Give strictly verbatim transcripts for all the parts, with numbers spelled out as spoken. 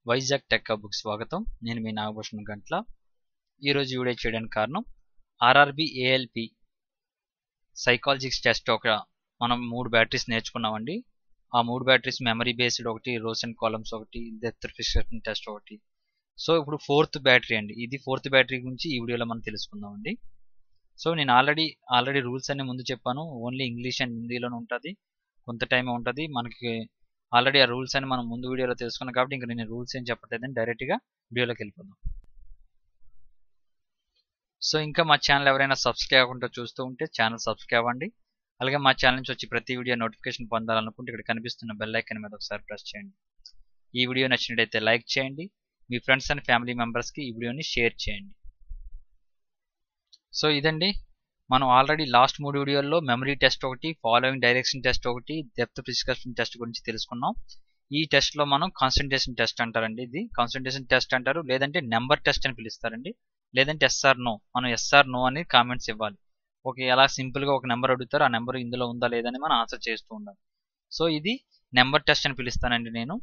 Vizag tech హబ్‌కి స్వాగతం. నేను మీ నాగభూషణం గంట్ల. ఈరోజు వీడియో చేయడానికి కారణం ఆర్ఆర్బీ ఏఎల్పి సైకాలజిక్స్ టెస్ట్ ఒక మనం మూడు బ్యాటరీస్ నేర్చుకున్నామండి. ఆ మూడు బ్యాటరీస్ మెమరీ బేస్డ్ ఒకటి, రోస్ అండ్ కాలమ్స్ ఒకటి, డెప్త్ ఫిక్సేషన్ టెస్ట్ ఒకటి. సో ఇప్పుడు ఫోర్త్ బ్యాటరీ అండి. ఇది ఫోర్త్ బ్యాటరీ గురించి ఈ వీడియోలో మనం తెలుసుకుందామండి. సో నేను ఆల్రెడీ ఆల్రెడీ రూల్స్ అన్ని ముందు చెప్పాను. ఓన్లీ ఇంగ్లీష్ అండ్ హిందీలోనే ఉంటుంది. కొంత టైం ఉంటుంది మనకి. ఆల్రెడీ ఆ రూల్స్ అని మనం ముందు వీడియోలో తెలుసుకున్నాం కాబట్టి ఇంకా నేను రూల్స్ ఏం చెప్పట్లేదని డైరెక్ట్గా వీడియోలోకి వెళ్ళిపోదాం. సో ఇంకా మా ఛానల్ ఎవరైనా సబ్స్క్రైబ్ అవ్వకుండా చూస్తూ ఉంటే ఛానల్ సబ్స్క్రైబ్ అవ్వండి. అలాగే మా ఛానల్ నుంచి వచ్చి ప్రతి వీడియో నోటిఫికేషన్ పొందాలనుకుంటే ఇక్కడ కనిపిస్తున్న బెల్ ఐకాన్ మీద ఒకసారి ప్రెస్ చేయండి. ఈ వీడియో నచ్చినట్లయితే లైక్ చేయండి. మీ ఫ్రెండ్స్ అండ్ ఫ్యామిలీ మెంబర్స్కి ఈ వీడియోని షేర్ చేయండి. సో ఇదండి, మనం ఆల్రెడీ లాస్ట్ మూడు వీడియోల్లో మెమరీ టెస్ట్ ఒకటి, ఫాలోయింగ్ డైరెక్షన్ టెస్ట్ ఒకటి, డెప్త్ ఫిక్సేషన్ టెస్ట్ గురించి తెలుసుకున్నాం. ఈ టెస్ట్లో మనం కాన్సన్ట్రేషన్ టెస్ట్ అంటారండి. ఇది కాన్సన్ట్రేషన్ టెస్ట్ అంటారు, లేదంటే నెంబర్ టెస్ట్ అని పిలుస్తారండి, లేదంటే ఎస్ఆర్ నో. మనం ఎస్ఆర్ నో అని కామెంట్స్ ఇవ్వాలి. ఓకే, అలా సింపుల్గా ఒక నెంబర్ అడుగుతారు, ఆ నెంబర్ ఇందులో ఉందా లేదని మనం ఆన్సర్ చేస్తూ ఉండాలి. సో ఇది నెంబర్ టెస్ట్ అని పిలుస్తానండి నేను.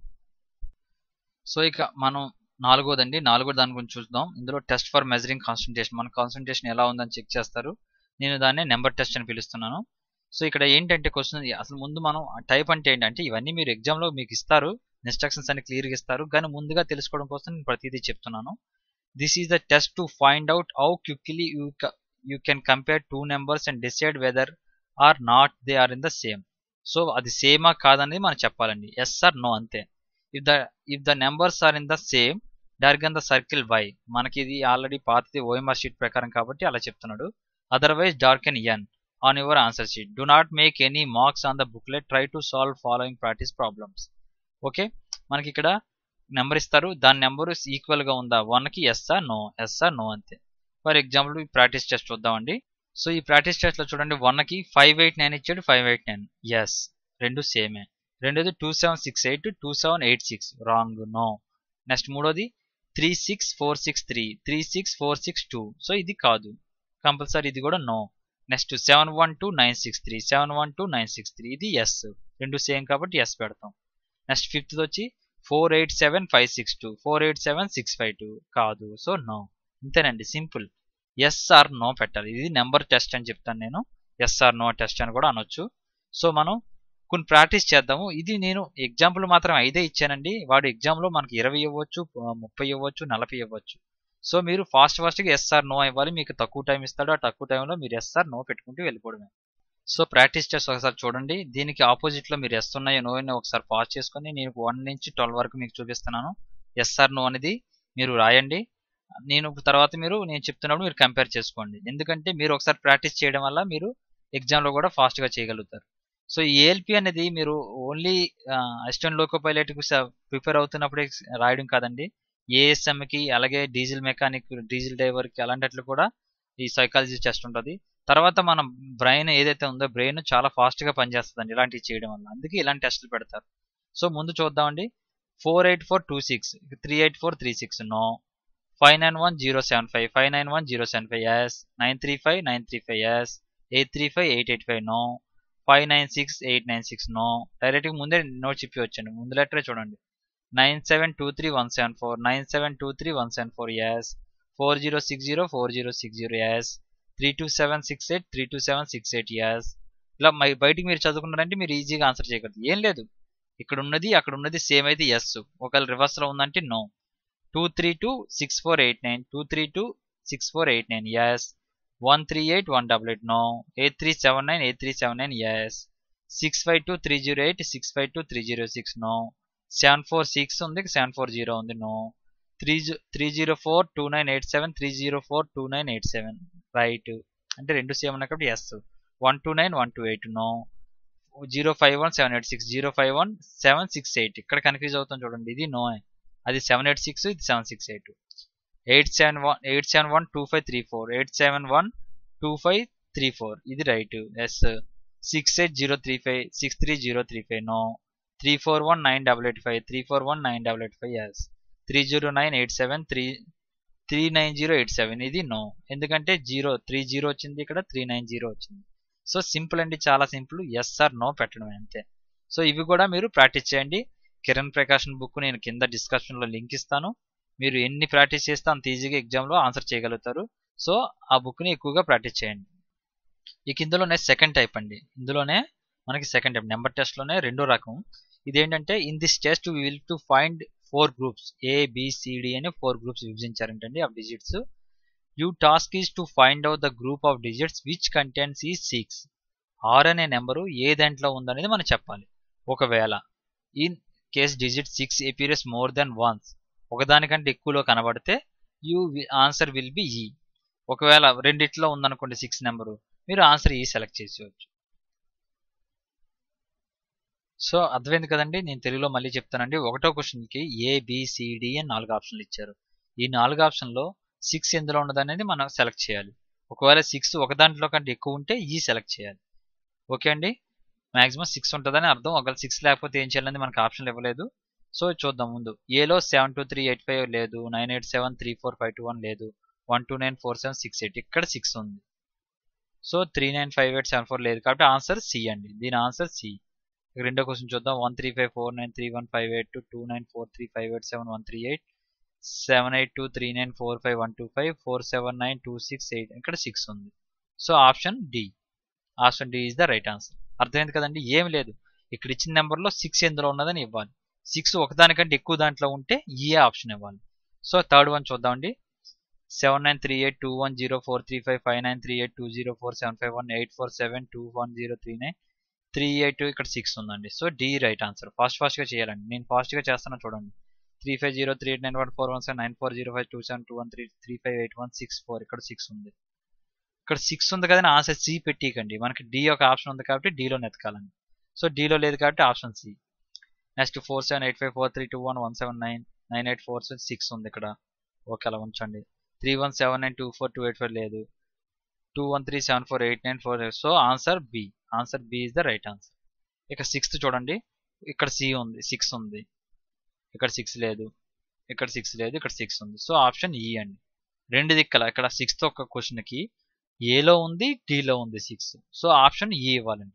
సో ఇక మనం నాలుగోదండి, నాలుగో దాని గురించి చూద్దాం. ఇందులో టెస్ట్ ఫర్ మెజరింగ్ కాన్సన్ట్రేషన్, మన కాన్సన్ట్రేషన్ ఎలా ఉందని చెక్ చేస్తారు. నేను దాన్ని నెంబర్ టెస్ట్ అని పిలుస్తున్నాను. సో ఇక్కడ ఏంటంటే క్వశ్చన్, అసలు ముందు మనం టైప్ అంటే ఏంటంటే ఇవన్నీ మీరు ఎగ్జామ్లో మీకు ఇస్తారు, ఇన్స్ట్రక్షన్స్ అన్ని క్లియర్గా ఇస్తారు, కానీ ముందుగా తెలుసుకోవడం కోసం నేను ప్రతిదీ చెప్తున్నాను. This is the test to find out how quickly you you can compare two numbers and decide whether or not they are in the same. So అది సేమా కాదనేది మనం చెప్పాలండి, ఎస్ ఆర్ నో అంతే. If the if the numbers are in the same darken the circle Y. మనకి ఇది already పాతది OMR sheet ప్రకారం కాబట్టి అలా చెప్తున్నాడు. Otherwise darken N on your answer sheet. Do not make any marks on the booklet. Try to solve following practice problems. Okay, మనకి ఇక్కడ number ఇస్తారు, దాని నెంబర్ ఈక్వల్ గా ఉందా వన్కి, yes or no, yes or no అంతే. For example ఈ practice test చూద్దామండి. సో ఈ ప్రాక్టీస్ టెస్ట్ లో చూడండి, వన్కి ఫైవ్ ఎయిట్ నైన్ ఇచ్చాడు, ఫైవ్ ఎయిట్ నైన్ ఎస్, రెండు సేమే. రెండోది two seven six eight, two seven eight six wrong, no. Next మూడోది three six four six three, three six four six two, so ఇది కాదు, కంపల్సరీ ఇది కూడా no. Next seven one two nine six three, seven one two nine six three, ఇది yes, రెండు same కాబట్టి yes పెడతాం. Next fifth వచ్చి four eight seven five six two, four eight seven six five two, కాదు, so no. ఇంతేనండి, simple. Yes or no పెట్టాలి. ఇది number test అని చెప్తాను నేను, ఎస్ ఆర్ నో టెస్ట్ అని కూడా అనొచ్చు. సో మనం కొన్ని ప్రాక్టీస్ చేద్దాము. ఇది నేను ఎగ్జాంపుల్ మాత్రం ఐదే ఇచ్చానండి, వాడు ఎగ్జామ్లో మనకి ఇరవై ఇవ్వచ్చు, ముప్పై ఇవ్వచ్చు, నలభై ఇవ్వచ్చు. సో మీరు ఫాస్ట్ ఫాస్ట్గా ఎస్ఆర్ నో ఇవ్వాలి. మీకు తక్కువ టైం ఇస్తాడు, ఆ తక్కువ టైంలో మీరు ఎస్ఆర్ నో పెట్టుకుంటూ వెళ్ళిపోవడమే. సో ప్రాక్టీస్ చేసి ఒకసారి చూడండి. దీనికి ఆపోజిట్లో మీరు ఎస్ ఉన్నాయో నో అయినా ఒకసారి పాజ్ చేసుకొని నేను వన్ నుంచి ట్వెల్వ్ వరకు మీకు చూపిస్తున్నాను. ఎస్ఆర్ నో అనేది మీరు రాయండి. నేను తర్వాత మీరు నేను చెప్తున్నప్పుడు మీరు కంపేర్ చేసుకోండి. ఎందుకంటే మీరు ఒకసారి ప్రాక్టీస్ చేయడం వల్ల మీరు ఎగ్జామ్లో కూడా ఫాస్ట్గా చేయగలుగుతారు. సో ఈ ఏఎల్పి అనేది మీరు ఓన్లీ అసిస్టెంట్ లోకో పైలట్కి ప్రిపేర్ అవుతున్నప్పుడే రాయడం కాదండి, ఏఎస్ఎంకి, అలాగే డీజిల్ మెకానిక్, డీజిల్ డ్రైవర్కి, అలాంటి కూడా ఈ సైకాలజీ టెస్ట్ ఉంటుంది. తర్వాత మన బ్రెయిన్ ఏదైతే ఉందో బ్రెయిన్ చాలా ఫాస్ట్గా పనిచేస్తుందండి ఇలాంటివి చేయడం వల్ల, అందుకే ఇలాంటి టెస్టులు పెడతారు. సో ముందు చూద్దామండి. Four eight four two six, three eight four three six no. Five nine one zero seven five, five nine one zero seven five yes. Nine three five nine three five yes. Eight three five eight eight five no. Five nine six eight nine six no. డైరెక్ట్గా ముందే note చెప్పి వచ్చాను, ముందు లెటరే చూడండి. Nine seven two three one seven four, nine seven two three one seven four yes. Four zero six zero four zero six zero yes. Three two seven six eight three two seven six eight yes. ఇలా బయటికి మీరు చదువుకున్నారంటే మీరు ఈజీగా answer చేయగలరు. ఏం లేదు, ఇక్కడ ఉన్నది అక్కడ ఉన్నది సేమ్ అయితే ఎస్, ఒకవేళ రివర్స్లో ఉందంటే no. Two three two six four eight nine, two three two six four eight nine yes. One three eight one double eight no. Eight three seven nine eight three seven nine yes. Six five two three zero eight six five two three zero six no. Seven four six ఉంది, seven four zero ఉంది, no. Three three zero four two nine eight seven, three zero four two nine eight seven right, అంటే రెండు same ఉన్నాయి కాబట్టి yes. One two nine one two eight no. Zero five one seven eight six, zero five one seven six eight, ఇక్కడ confuse అవుతాం చూడండి, ఇది no, అది seven eight six, ఇది seven six eight. Eight seven one eight seven one two five three four, eight seven one two five three four, ఇది right, yes. Six eight zero three five, six three zero three five no. Three four one nine double eight five, three four one nine double eight five yes. Three zero nine eight seven, three three nine zero eight seven, ఇది no, ఎందుకంటే zero three zero వచ్చింది, ఇక్కడ three nine zero వచ్చింది. So simple అండి, చాలా simple, yes or no పెట్టడమే అంతే. So ఇవి కూడా మీరు ప్రాక్టీస్ చేయండి. కిరణ్ ప్రకాశన్ బుక్ నేను కింద డిస్క్రిప్షన్లో లింక్ ఇస్తాను. మీరు ఎన్ని ప్రాక్టీస్ చేస్తే అంత ఈజీగా ఎగ్జామ్లో ఆన్సర్ చేయగలుగుతారు. సో ఆ బుక్ని ఎక్కువగా ప్రాక్టీస్ చేయండి. ఇక ఇందులోనే సెకండ్ టైప్ అండి. ఇందులోనే మనకి సెకండ్ టైప్ నెంబర్ టెస్ట్లోనే రెండో రకం. ఇదేంటంటే in this test we will to find four groups A B C D అని ఫోర్ గ్రూప్స్ విభజించారంటండి of digits. You task is to find out the group of digits which contents ఈ six. Or అనే number ఏ దాంట్లో ఉందనేది మనం చెప్పాలి. ఒకవేళ in case digit six appears more then once, ఒకదానికంటే ఎక్కువలో కనబడితే యూ ఆన్సర్ విల్ బి ఈ. ఒకవేళ రెండిట్లో ఉందనుకోండి సిక్స్ నెంబరు, మీరు ఆన్సర్ ఈ సెలెక్ట్ చేసేవచ్చు. సో అర్థమైంది కదండి. నేను తెలుగులో మళ్ళీ చెప్తానండి. ఒకటో క్వశ్చన్కి ఏబిసిడి అని నాలుగు ఆప్షన్లు ఇచ్చారు. ఈ నాలుగు ఆప్షన్లో సిక్స్ ఎందులో ఉన్నది అనేది మనం సెలెక్ట్ చేయాలి. ఒకవేళ సిక్స్ ఒక దాంట్లో కంటే ఎక్కువ ఉంటే ఈ సెలెక్ట్ చేయాలి. ఓకే అండి. మాక్సిమం సిక్స్ ఉంటుందని అర్థం. ఒకవేళ సిక్స్ లేకపోతే ఏం చేయాలని మనకు ఆప్షన్లు ఇవ్వలేదు. సో చూద్దాం. ముందు ఏలో seven two three eight five లేదు, nine eight seven three four five two one లేదు, one two nine four seven six eight ఇక్కడ సిక్స్ ఉంది. So three nine five eight seven four లేదు కాబట్టి ఆన్సర్ సి అండి. దీని ఆన్సర్ సి. రెండో question చూద్దాం. One three five four nine three one five eight two two nine four three five eight seven one three eight seven eight two three nine four five one two five four seven nine two six eight ఇక్కడ six ఉంది. So option D. Option D is the right answer. అర్థమైంది కదండి. ఏం లేదు, ఇక్కడ ఇచ్చిన నెంబర్లో six ఎందులో ఉన్నదని ఇవ్వాలి. సిక్స్ ఒకదానికంటే ఎక్కువ దాంట్లో ఉంటే ఏ ఆప్షన్ ఇవ్వాలి. సో థర్డ్ వన్ చూద్దామండి. Seven nine three eight two one zero four three five five nine three eight two zero four seven five one eight four seven two one zero three nine three eight ఇక్కడ six ఉందండి. So D right answer. Fast ఫాస్ట్గా చేయాలండి. నేను ఫాస్ట్గా చేస్తాను చూడండి. Three five zero three eight nine one four one seven nine four zero five two seven two one three three five eight one six four ఇక్కడ six ఉంది. ఇక్కడ six ఉంది కదని ఆన్సర్ సి పెట్టికండి. మనకి డి ఒక ఆప్షన్ ఉంది కాబట్టి డిలో నెతకాలండి. So డిలో లేదు కాబట్టి option C. Next four seven eight five four three two one one seven nine nine eight four seven six ఉంది ఇక్కడ. ఓకే అలా ఉంచండి. Three one seven nine two four two eight five లేదు, two one three seven four eight nine four. So answer B. Answer B is the right answer. ఇక sixth చూడండి. ఇక్కడ C ఉంది, six ఉంది. ఇక్కడ సిక్స్ లేదు, ఇక్కడ సిక్స్ లేదు, ఇక్కడ సిక్స్ ఉంది. సో ఆప్షన్ ఈ అండి. రెండు దిక్కల ఇక్కడ సిక్స్త్ ఒక క్వశ్చన్కి ఏలో ఉంది, డిలో ఉంది సిక్స్. సో ఆప్షన్ ఈ ఇవ్వాలండి.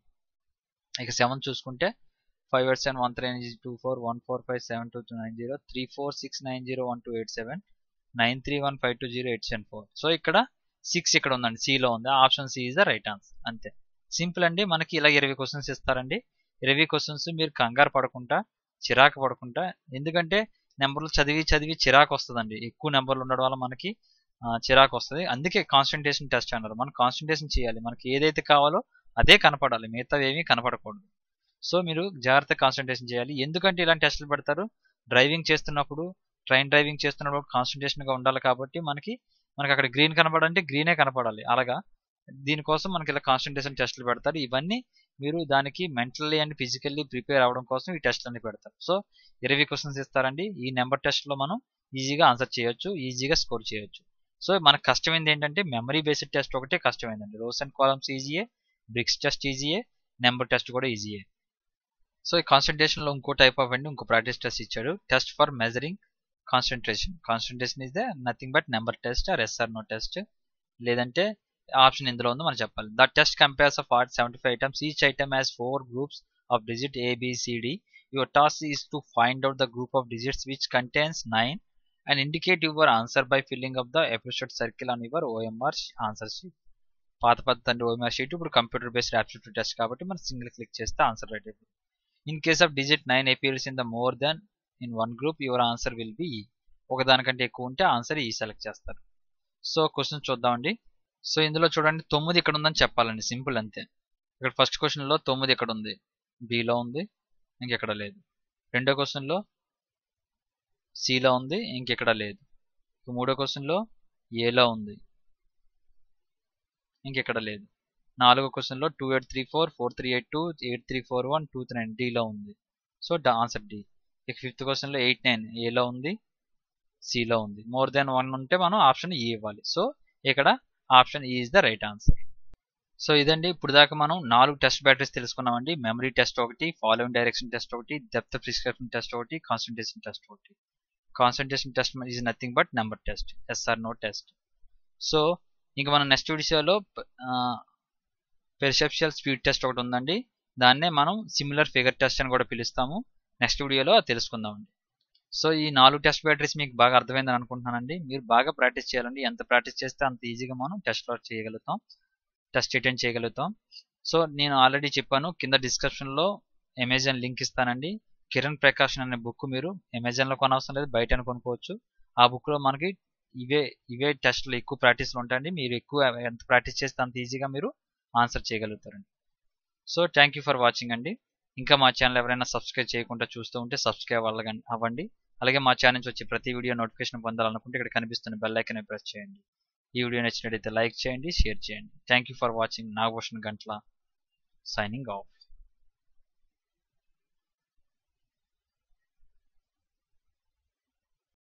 ఇక సెవెన్ చూసుకుంటే five eight seven one three nine two four one four five seven two two nine zero three four six nine zero one two eight seven nine three one five two zero eight seven four. So ఇక్కడ six ఇక్కడ ఉందండి, సిలో ఉంది. Option C is the right answer. అంతే simple అండి. మనకి ఇలా ఇరవై క్వశ్చన్స్ ఇస్తారండి. ఇరవై క్వశ్చన్స్ మీరు కంగారు పడకుండా, చిరాకు పడకుండా, ఎందుకంటే నెంబర్లు చదివి చదివి చిరాకు వస్తుందండి. ఎక్కువ నెంబర్లు ఉండడం వల్ల మనకి చిరాకు వస్తుంది. అందుకే కాన్సన్ట్రేషన్ టెస్ట్ అన్నారు. మనం కాన్సన్ట్రేషన్ చేయాలి. మనకి ఏదైతే కావాలో అదే కనపడాలి, మిగతా ఏమీ కనపడకూడదు. సో మీరు జాగ్రత్తగా కాన్సన్ట్రేషన్ చేయాలి. ఎందుకంటే ఇలాంటి టెస్టులు పెడతారు. డ్రైవింగ్ చేస్తున్నప్పుడు, ట్రైన్ డ్రైవింగ్ చేస్తున్నప్పుడు కాన్సన్ట్రేషన్గా ఉండాలి కాబట్టి మనకి మనకి అక్కడ గ్రీన్ కనపడాలంటే గ్రీనే కనపడాలి. అలాగా దీనికోసం మనకి ఇలా కాన్సన్ట్రేషన్ టెస్టులు పెడతారు. ఇవన్నీ మీరు దానికి మెంటల్లీ అండ్ ఫిజికల్లీ ప్రిపేర్ అవ్వడం కోసం ఈ టెస్టులన్నీ పెడతారు. సో ఇరవై క్వశ్చన్స్ ఇస్తారండి. ఈ నెంబర్ టెస్ట్లో మనం ఈజీగా ఆన్సర్ చేయొచ్చు, ఈజీగా స్కోర్ చేయొచ్చు. సో మనకు కష్టమైంది ఏంటంటే మెమరీ బేస్డ్ టెస్ట్ ఒకటే కష్టమైందండి. రోస్ అండ్ కాలమ్స్ ఈజీయే, బ్రిక్స్ టెస్ట్ ఈజీయే, నెంబర్ టెస్ట్ కూడా ఈజీయే. సో ఈ కాన్సన్ట్రేషన్లో ఇంకో టైప్ ఆఫ్ అండి, ఇంకో ప్రాక్టీస్ టెస్ట్ ఇచ్చాడు. Test for measuring concentration. Concentration is the nothing but number test or S R no test, లేదంటే ఆప్షన్ ఇందులో ఉందో మనం చెప్పాలి. The test compares of are seventy five items. Each item has four groups of digit A B C D. Your task is to find out the group of digits which contains nine and indicate your answer by filling up the appropriate circle on your O M R answer sheet. పాత పద్ధతి O M R sheet ఇప్పుడు computer based aptitude test కాబట్టి మనం single click చేస్తే answer write అయిపోతుంది. In case of digit nine appears in the more than in one group, your answer will be E. ఒకదానికంటే ఎక్కువ ఉంటే ఆన్సర్ ఈ సెలెక్ట్ చేస్తారు. So question చూద్దామండి. So ఇందులో చూడండి, తొమ్మిది ఇక్కడ ఉందని చెప్పాలండి. సింపుల్ అంతే. ఇక్కడ ఫస్ట్ క్వశ్చన్లో తొమ్మిది ఇక్కడ ఉంది, బిలో ఉంది, ఇంకెక్కడ లేదు. రెండో క్వశ్చన్లో సిలో ఉంది, ఇంకెక్కడ లేదు. మూడో క్వశ్చన్లో ఏలో ఉంది, ఇంకెక్కడ లేదు. నాలుగో క్వశ్చన్లో two eight three four four three eight two eight three four one two three nine డిలో ఉంది. So answer D. ఇక ఫిఫ్త్ క్వశ్చన్లో ఎయిట్ నైన్ ఏలో ఉంది, సిలో ఉంది. మోర్ దెన్ వన్ ఉంటే మనం ఆప్షన్ ఈ ఇవ్వాలి. సో ఇక్కడ option E is the right answer. So ఇదండి, ఇప్పుడు దాకా మనం నాలుగు టెస్ట్ బ్యాటరీస్ తెలుసుకున్నామండి. మెమరీ టెస్ట్ ఒకటి, ఫాలోయింగ్ డైరెక్షన్ టెస్ట్ ఒకటి, డెప్త్ ప్రిస్క్రిప్షన్ టెస్ట్ ఒకటి, కాన్సన్ట్రేషన్ టెస్ట్ ఒకటి. Concentration test is nothing but number test, S R no test. So ఇంకా మనం నెక్స్ట్ వీడియోలో పెర్సెప్షువల్ స్పీడ్ టెస్ట్ ఒకటి ఉందండి. దాన్నే మనం సిమిలర్ ఫిగర్ టెస్ట్ అని కూడా పిలుస్తాము. నెక్స్ట్ వీడియోలో తెలుసుకుందామండి. సో ఈ నాలుగు టెస్ట్ బ్యాటరీస్ మీకు బాగా అర్థమైందని అనుకుంటున్నానండి. మీరు బాగా ప్రాక్టీస్ చేయాలండి. ఎంత ప్రాక్టీస్ చేస్తే అంత ఈజీగా మనం టెస్ట్ వర్క్ చేయగలుగుతాం, టెస్ట్ అటెండ్ చేయగలుగుతాం. సో నేను ఆల్రెడీ చెప్పాను, కింద డిస్క్రిప్షన్లో అమెజాన్ లింక్ ఇస్తానండి. కిరణ్ ప్రకాశన్ అనే బుక్ మీరు అమెజాన్లో కొనవసరం లేదు, బయట కొనుక్కోవచ్చు. ఆ బుక్లో మనకి ఇవే ఇవే టెస్ట్లు ఎక్కువ ప్రాక్టీస్లు ఉంటాయండి. మీరు ఎక్కువ ఎంత ప్రాక్టీస్ చేస్తే అంత ఈజీగా మీరు ఆన్సర్ చేయగలుగుతారండి. So thank you for watching అండి. ఇంకా మా ఛానల్ ఎవరైనా సబ్స్క్రైబ్ చేయకుండా చూస్తూ ఉంటే సబ్స్క్రైబ్ అవ్వండి. అలాగే మా ఛానల్ నుంచి వచ్చే ప్రతి వీడియో నోటిఫికేషన్ పొందాలనుకుంటే ఇక్కడ కనిపిస్తున్న బెల్ ఐకాన్ ప్రెస్ చేయండి. ఈ వీడియో నచ్చినట్లయితే లైక్ చేయండి, షేర్ చేయండి. Thank you for watching. Nagabhushan Gantla signing of.